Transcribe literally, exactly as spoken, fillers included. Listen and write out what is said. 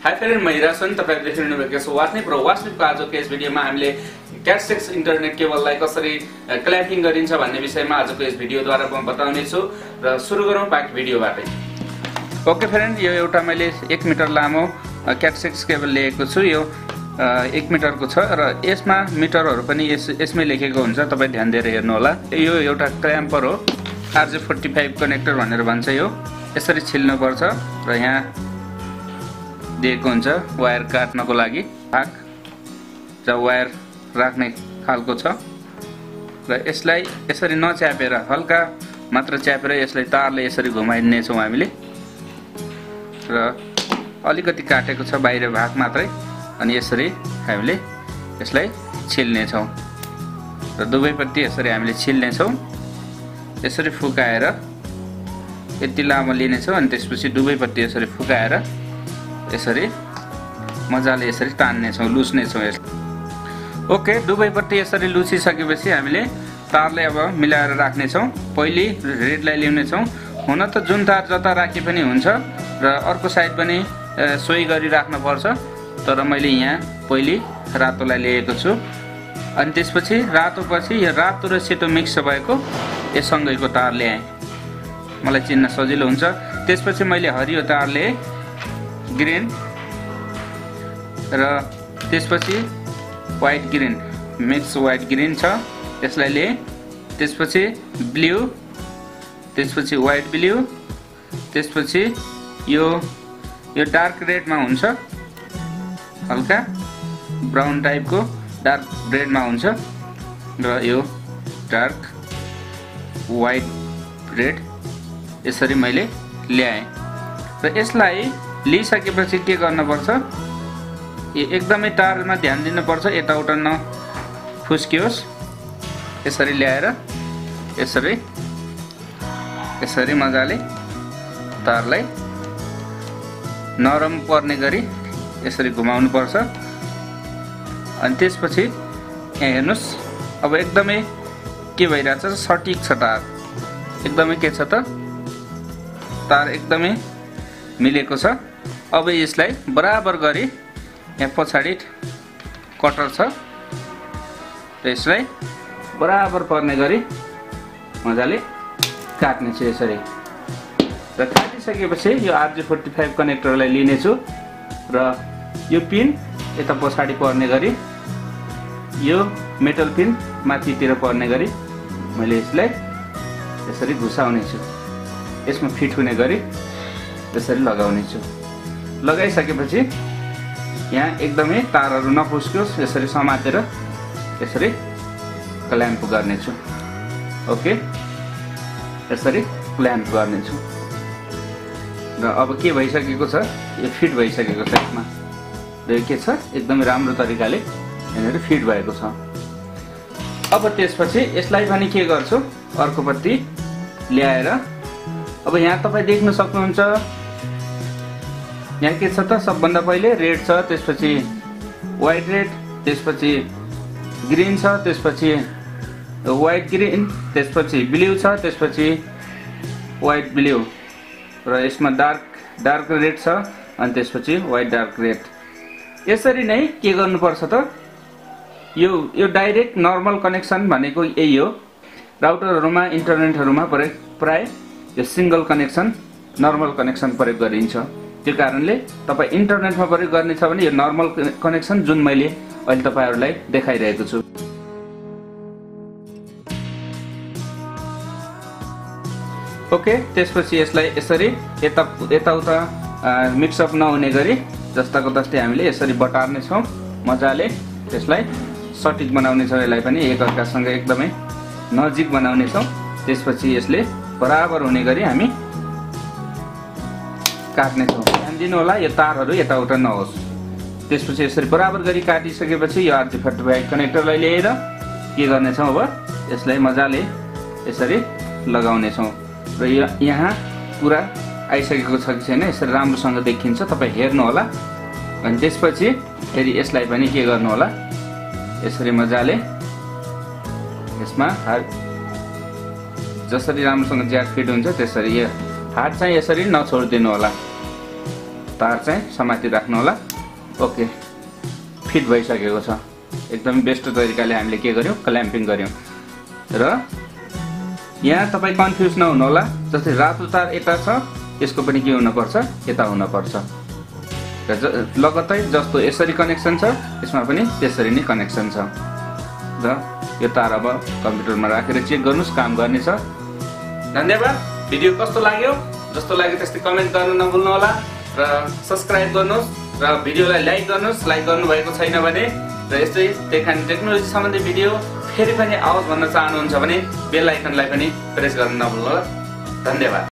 High friend, म हिरा छु। तपाईहरु देखिरहनु भएको छ वास्निप र वास्निपको आजको यस भिडियोमा हामीले क्याट सिक्स इन्टरनेट केबललाई कसरी क्ल्याम्पिङ गरिन्छ भन्ने विषयमा आजको यस भिडियोद्वारा म बताउने छु र सुरु गरौँ बाँकी भिडियोबाटै। ओके फ्रेन्ड, यो एउटा मैले एक मिटर लामो क्याट सिक्स केबल लिएको छु। यो एक मिटरको छ र यसमा मिटरहरू पनि यस यसमै लेखेको हुन्छ, तपाईँ ध्यान दिएर हेर्नु होला। यो एउटा क्ल्याम्पर हो, आरजे फोर्टी फाइभ कनेक्टर भनेर भन्छ। यो यसरी छिल्नुपर्छ र यहाँ दिएको हुन्छ वायर काट्नको लागि भाग, जहाँ वायर राख्ने खालको छ र यसलाई यसरी नच्यापेर हल्का मात्र च्यापेर यसलाई तारले यसरी घुमाइदिनेछौँ हामीले र अलिकति काटेको छ बाहिर भाग मात्रै, अनि यसरी हामीले यसलाई छिल्नेछौँ र दुवैपट्टि यसरी हामीले छिल्नेछौँ। यसरी फुकाएर यति लामो लिनेछौँ अनि त्यसपछि दुवैपट्टि यसरी फुकाएर यसरी मजाले यसरी तान्नेछौँ, लुस्नेछौँ यसलाई। ओके, दुवैपट्टि यसरी लुसिसकेपछि हामीले तारले अब मिलाएर राख्नेछौँ। पहिले रेडलाई ल्याउनेछौँ। हुन त जुन तार जता राखे पनि हुन्छ र अर्को साइड पनि सोही गरी राख्नुपर्छ, तर मैले यहाँ पहिले रातोलाई लिएको छु। अनि त्यसपछि रातोपछि यो रातो र सेतो मिक्स भएको यससँगैको तार ल्याएँ, मलाई चिन्न सजिलो हुन्छ। त्यसपछि मैले हरियो तार ल्याएँ, ग्रिन, र त्यसपछि white green, mix white green छ, यसलाई लिएँ। त्यसपछि ब्लू, त्यसपछि व्हाइट ब्लू, त्यसपछि यो यो डार्क रेडमा हुन्छ, हल्का ब्राउन टाइपको डार्क रेडमा हुन्छ, र यो डार्क व्हाइट रेड यसरी मैले ल्याएँ। र यसलाई लिइसकेपछि के गर्नुपर्छ, एकदमै तारमा ध्यान दिनुपर्छ, यताउता नफुस्कियोस्। यसरी ल्याएर यसरी यसरी मजाले तारलाई नरम पर्ने गरी यसरी घुमाउनु पर्छ। अनि त्यसपछि यहाँ हेर्नुहोस्, अब एकदमै के भइरहेछ, सटिक छ तार, एकदमै के छ त, तार एकदमै मिलेको छ। अब यसलाई बराबर गरी यहाँ पछाडि कटर छ र यसलाई बराबर पर्ने गरी मजाले काट्ने छु यसरी। र काटिसकेपछि यो आरजे फोर्टी फाइभ कनेक्टरलाई लिनेछु र यो पिन यता पछाडि पर्ने गरी, यो मेटल पिन माथितिर पर्ने गरी मैले यसलाई यसरी घुसाउने छु, यसमा फिट हुने गरी यसरी लगाउने छु। लगाइसकेपछि यहाँ एकदमै तारहरू नफुस्कियोस्, यसरी समातेर यसरी क्ल्याम्प गर्नेछु। ओके, यसरी क्ल्याम्प गर्नेछु र अब के भइसकेको छ, यो फिट भइसकेको छ यसमा, र यो के छ, एकदमै राम्रो तरिकाले यहाँनिर फिट भएको छ। अब त्यसपछि यसलाई पनि के गर्छु, अर्कोपट्टि ल्याएर अब यहाँ तपाईँ देख्न सक्नुहुन्छ, यहाँ के छ त, सबभन्दा पहिले रेड छ, त्यसपछि व्हाइट रेड, त्यसपछि ग्रिन छ, त्यसपछि व्हाइट ग्रिन, त्यसपछि ब्लू छ, त्यसपछि व्हाइट ब्लू, र यसमा डार्क डार्क रेड छ, अनि त्यसपछि व्हाइट डार्क रेड। यसरी नै के गर्नुपर्छ त, यो यो डाइरेक्ट नर्मल कनेक्सन भनेको यही हो। राउटरहरूमा इन्टरनेटहरूमा प्राय यो सिङ्गल कनेक्सन, नर्मल कनेक्सन प्रयोग गरिन्छ। त्यो कारणले तपाईँ इन्टरनेटमा प्रयोग गर्ने छ भने यो नर्मल कनेक्सन जुन मैले अहिले तपाईँहरूलाई देखाइरहेको छु। ओके, त्यसपछि यसलाई यसरी यता यताउता मिक्सअप नहुने गरी जस्ताको तस्तै हामीले यसरी बटार्नेछौँ, मजाले यसलाई सटिक बनाउनेछौँ। यसलाई पनि एकअर्कासँग एकदमै नजिक बनाउनेछौँ। त्यसपछि यसले बराबर हुने गरी हामी काट्नेछौँ। ध्यान दिनु होला, यो तारहरू यताउता नहोस्। त्यसपछि यसरी बराबर गरी काटिसकेपछि यो आरजे फोर्टी फाइभ कनेक्टरलाई ल्याएर के गर्नेछौँ, अब यसलाई मजाले यसरी लगाउनेछौँ र यो यहाँ पुरा आइसकेको छ कि छैन यसरी राम्रोसँग देखिन्छ, तपाईँ हेर्नु होला। अनि त्यसपछि फेरि यसलाई पनि के गर्नु होला, यसरी मजाले यसमा जसरी राम्रोसँग ज्याक फिट हुन्छ त्यसरी यो हात चाहिँ यसरी नछोडिदिनु होला। तार चाहिँ समाति राख्नु होला। ओके, फिट भइसकेको छ। एकदमै बेस्ट तरिकाले हामीले के गर्यौं, क्ल्याम्पिङ गर्यौं। र यहाँ तपाईँ कन्फ्युज नहुनु होला, जस्तै रातो तार यता छ, यसको पनि के हुनुपर्छ, यता हुनुपर्छ। र लगत्तै जस्तो यसरी कनेक्सन छ, यसमा पनि त्यसरी नै कनेक्सन छ। र यो तार अब कम्प्युटरमा राखेर चेक गर्नुस्, काम गर्नेछ। धन्यवाद। भिडियो कस्तो लाग्यो, जस्तो लाग्यो त्यस्तै कमेन्ट गर्न नभुल्नु होला र सब्स्क्राइब गर्नुहोस् र भिडियोलाई लाइक गर्नुहोस्। लाइक गर्नुभएको छैन भने र यस्तै टेक एन्ड टेक्नोलोजी सम्बन्धी भिडियो फेरि पनि आओस् भन्न चाहनुहुन्छ भने बेल आइकनलाई पनि प्रेस गर्न नभुल्नु होला। धन्यवाद।